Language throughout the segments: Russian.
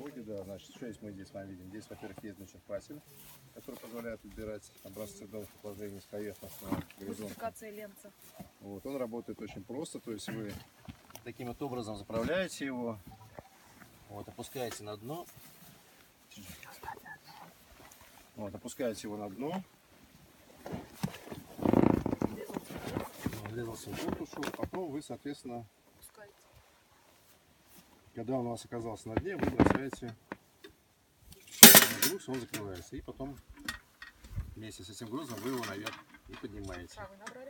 технологии, да, значит, что есть мы здесь с вами видим? Здесь, во-первых, есть черпатель, который позволяет отбирать образцы новых положений с поверхностного горизонта. Классификация ленца. Вот, он работает очень просто, то есть вы таким вот образом заправляете его, вот, опускаете на дно, вот, опускаете его на дно, врезался в воду, ушел, потом вы, соответственно, когда он у вас оказался на дне, вы бросаете груз, он закрывается, и потом вместе с этим грузом вы его наверх и поднимаете. А вы набрали?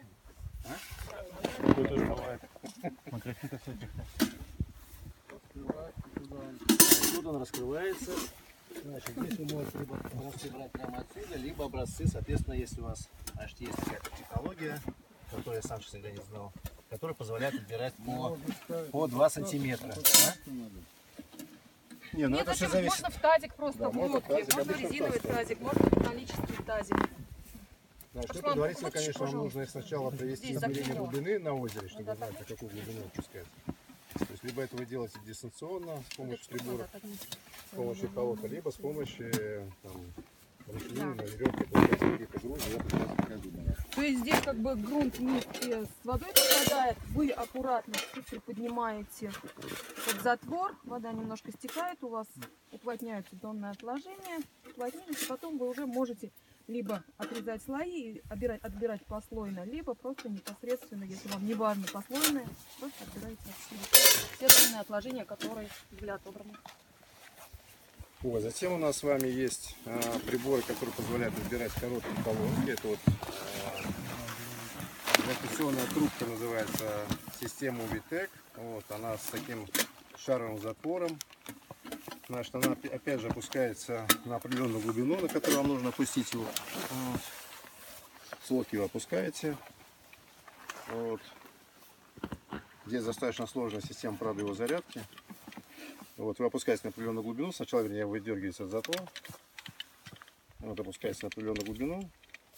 Тут он раскрывается. Значит, здесь вы можете либо образцы брать прямо отсюда, либо образцы, соответственно, если у вас, значит, есть какая-то технология, которую я сам, честно говоря, не знал, которая позволяет отбирать по 2 сантиметра. Да? Не, ну нет, это все зависит. Можно в тазик просто, да, в лодке, можно резиновый тазик, можно металлический тазик. Значит, ну, предварительно, конечно, вам нужно сначала провести измерение глубины на озере, чтобы знать, на какую глубину опускать. То есть, либо это вы делаете дистанционно, с помощью приборов, с помощью кого-то, либо с помощью ручной, на веревке, какие-то грузы. То есть здесь как бы грунт вместе с водой попадает, вы аккуратно чуть приподнимаете этот затвор, вода немножко стекает, у вас уплотняются донные отложения, уплотнились, и потом вы уже можете либо отрезать слои и отбирать послойно, либо просто непосредственно, если вам не важно послойное, просто отбираете отсюда все донные отложения, которые были отобраны. Вот, затем у нас с вами есть приборы, которые позволяют отбирать короткие колонки. Это вот инвестиционная трубка, называется система UV-Tech. Вот, она с таким шаровым затвором. Значит, она опять же опускается на определенную глубину, на которую вам нужно опустить его. Вот. С лодки его опускаете. Вот. Здесь достаточно сложная система, правда, его зарядки. Вот, вы опускаетесь на определенную глубину. Сначала, вернее, вы выдергиваете от затвора. Вот, опускаетесь на определенную глубину.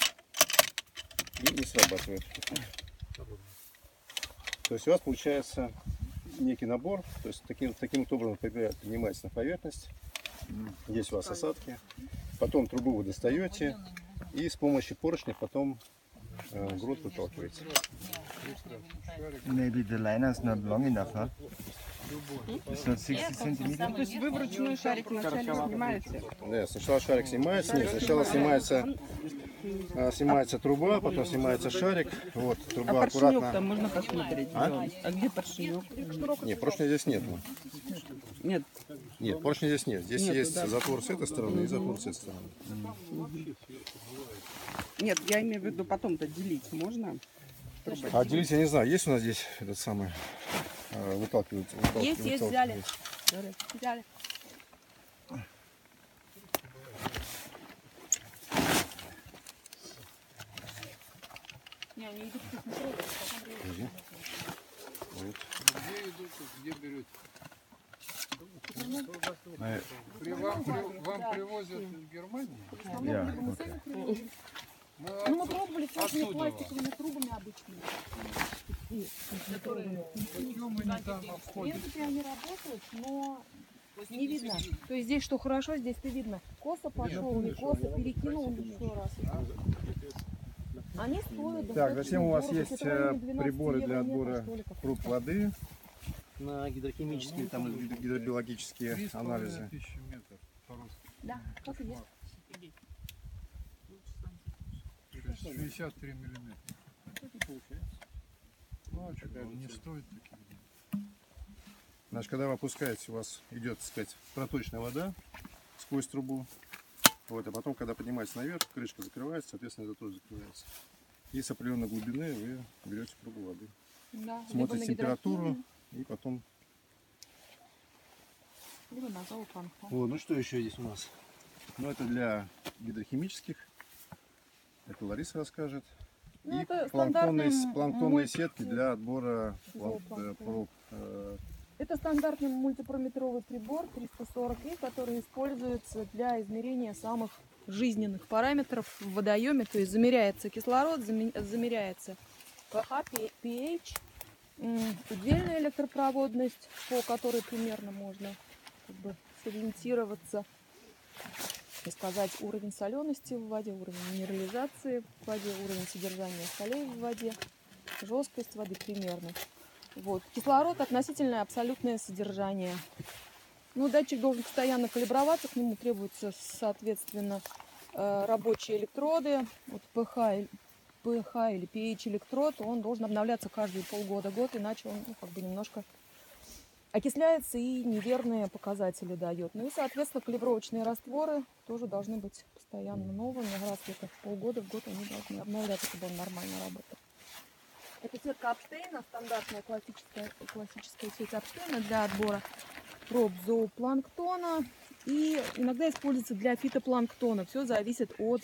И не срабатывает. То есть у вас получается некий набор. То есть таким вот образом поднимаетесь на поверхность. Здесь у вас осадки. Потом трубу вы достаете. И с помощью поршня потом грунт выталкиваете. Maybe the liner is not long enough, huh? It's not 60 centimeters. То есть вы вручную шарик вначале снимаете? Да, сначала шарик снимается, нет, сначала снимается труба, потом снимается шарик. Вот, труба аккуратно. Там можно посмотреть. А где поршнек? Нет, поршня здесь нет. Нет. Нет, поршня здесь нет. Здесь Нету, есть да. затвор с этой стороны и затвор с этой стороны. Нет, я имею в виду потом-то делить можно? А делить я не знаю, есть у нас здесь этот самый выталкиватель? Есть, взяли. Взяли. Не, они идут к метро, Вот. Где идут, где берете? Вам привозят из Германии? Yeah, okay. Ну, мы пробовали всякими Оттуда пластиковыми трубами обычными. Которые в принципе они работают, но не видно. То есть здесь что хорошо, здесь ты видно. Косо пошел, не косо, перекинул еще раз. Они стоят. Так, затем у вас дорого. есть Это в районе 12 приборы для евро отбора метр, что ли, как-то. проб воды на гидрохимические, там, гидробиологические 3,5 анализы. тысячи метров по-русски. Да, как и есть. 63 миллиметра. Ну, а что, он не стоит таких. Значит, когда вы опускаете, у вас идет, так сказать, проточная вода сквозь трубу. Вот, а потом, когда поднимаетесь наверх, крышка закрывается, соответственно, это тоже закрывается. И с определенной глубины вы берете пробу воды. Да, Смотрите температуру и потом. Либо на зоопанку. Вот, ну что еще здесь у нас? Ну, это для гидрохимических. Это Лариса расскажет. Ну, И это планктонные стандартные сетки для отбора проб. Это стандартный мультипрометровый прибор 340И, который используется для измерения самых жизненных параметров в водоеме. То есть замеряется кислород, замеряется pH, pH, удельная электропроводность, по которой примерно можно как бы сориентироваться и сказать уровень солености в воде, уровень минерализации в воде, уровень содержания солей в воде, жесткость воды примерно. Вот. Кислород относительное абсолютное содержание. Ну, датчик должен постоянно калиброваться, к нему требуются, соответственно, рабочие электроды. Вот pH или pH электрод, он должен обновляться каждые полгода-год, иначе он как бы немножко окисляется и неверные показатели дает. Ну и, соответственно, калибровочные растворы тоже должны быть постоянно новыми. Раз где-то в полгода, в год они должны обновляться, чтобы он нормально работал. Это сетка Апштейна, стандартная классическая сеть Апштейна для отбора проб зоопланктона. И иногда используется для фитопланктона. Все зависит от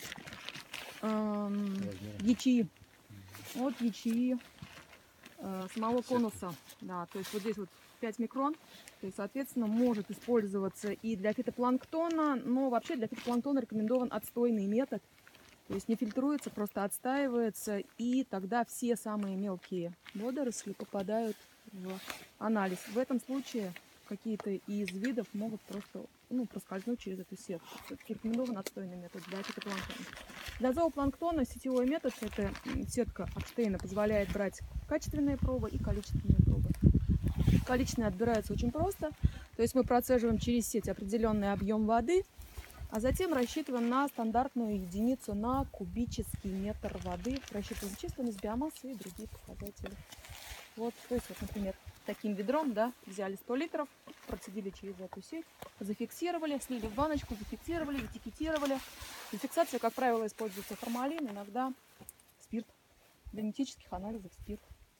ячеи. От ячеи самого конуса. Да, то есть вот здесь вот 5 микрон. То есть, соответственно, может использоваться и для фитопланктона. Но вообще для фитопланктона рекомендован отстойный метод. То есть не фильтруется, просто отстаивается. И тогда все самые мелкие водоросли попадают в анализ. В этом случае какие-то из видов могут просто проскользнуть через эту сетку. Все-таки рекомендован отстойный метод для фитопланктона. Для зоопланктона сетевой метод, это сетка Апштейна, позволяет брать качественные пробы и количественные пробы. Количественные отбираются очень просто. То есть мы процеживаем через сеть определенный объем воды, а затем рассчитываем на стандартную единицу на кубический метр воды. Рассчитываем численность, биомассу и другие показатели. Вот, то есть, вот, например, таким ведром, да, взяли 100 литров, процедили через эту сеть, зафиксировали, слили в баночку, зафиксировали, этикетировали. Для фиксации, как правило, используется формалин, иногда спирт. Для генетических анализов спирт.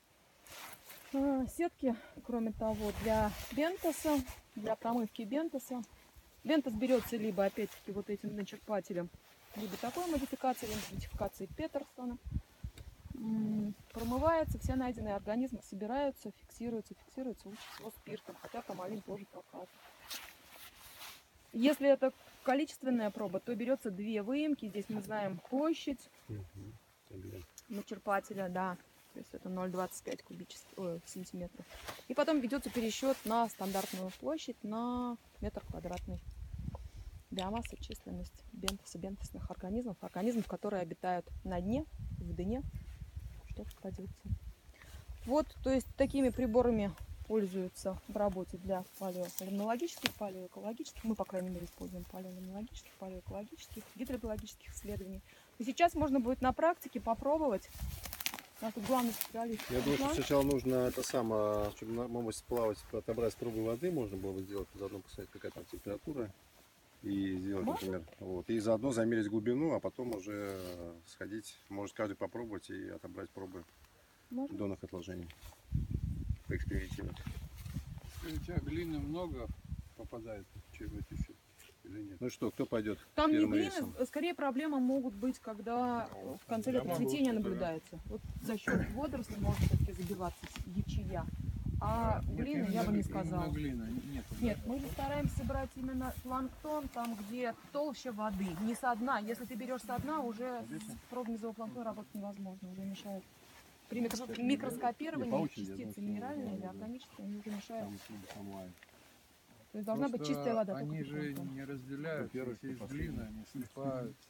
Сетки, кроме того, для бентоса, для промывки бентоса. Бентос берется либо, опять-таки, вот этим начерпателем, либо такой модификацией, либо модификацией Петерсона. Промывается, все найденные организмы собираются, фиксируются лучше всего спиртом, хотя формалин тоже показывает. Если это количественная проба, то берется 2 выемки. Здесь мы знаем площадь начерпателя, да, то есть это 0,25 сантиметров. И потом ведется пересчет на стандартную площадь на метр квадратный. Биомасса, численность бентоса, бентосных организмов, которые обитают на дне, в дне, что кладется. Вот, то есть такими приборами пользуются в работе для палеолимнологических, палеоэкологических. Мы, по крайней мере, используем палеолимнологических, палеоэкологических, гидробиологических исследований. И сейчас можно будет на практике попробовать. У нас тут главный специалист. Я думаю, что сначала нужно чтобы мы сплавать, отобрать пробу воды, можно было бы сделать, заодно посмотреть, какая там температура. И сделать, например, вот. И заодно замерить глубину, а потом уже сходить, может каждый попробовать и отобрать пробы донных отложений. Поэкспериментировать. У тебя глины много попадает через эти сетки или нет? Ну что, кто пойдет Там не первым глины, рейсом? скорее проблемы могут быть, когда в конце лета цветение наблюдается. Вот за счет водорослей может все-таки забиваться ячея. А глины я бы не сказала. Глина нет. Нет, мы же стараемся брать именно планктон там, где толще воды, не со дна. Если ты берешь со дна, уже с пробами зоопланктона работать невозможно, уже мешает. При микроскопировании частицы минеральные или органические, они уже мешают. То есть должна быть чистая вода. Они же не разделяют, если есть глина, они слипаются.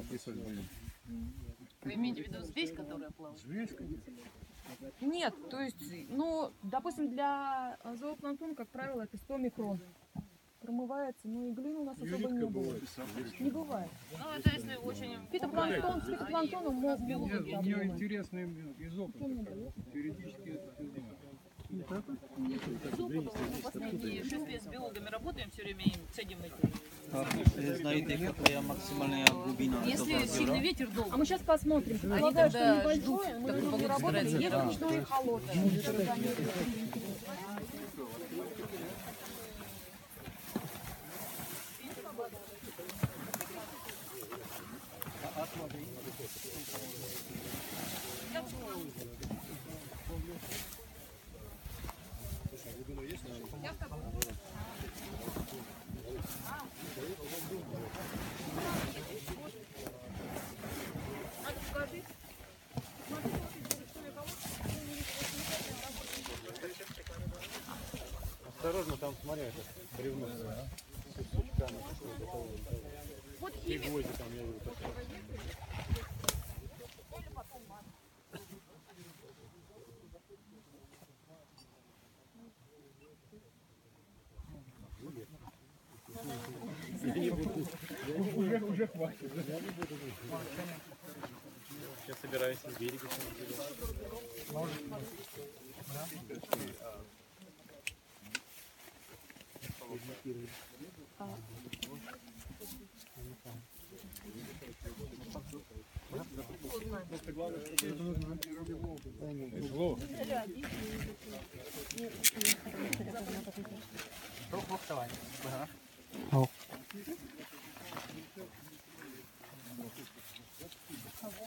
Вы имеете в виду взвесь, которая плавает? Взвесь, конечно. Нет, то есть, ну, допустим, для зоопланктона, как правило, это 100 микрон. Промывается, но и глины у нас особо не бывает. Не бывает. Ну, это если очень... Фитопланктон, с фитопланктоном могут быть Нет, мне проблемы. интересно из опыта. Периодически это все знаю. Из опыта, мы последние 6 лет с биологами работаем, все время им цедим эти... Знаете, какая максимальная глубина? Если сильный ветер долго. А мы сейчас посмотрим. Предполагаю, что небольшое, мы будем работать, есть ручное и холодное. Осторожно, там, смотри, Сейчас собираюсь с берега. Кто знает.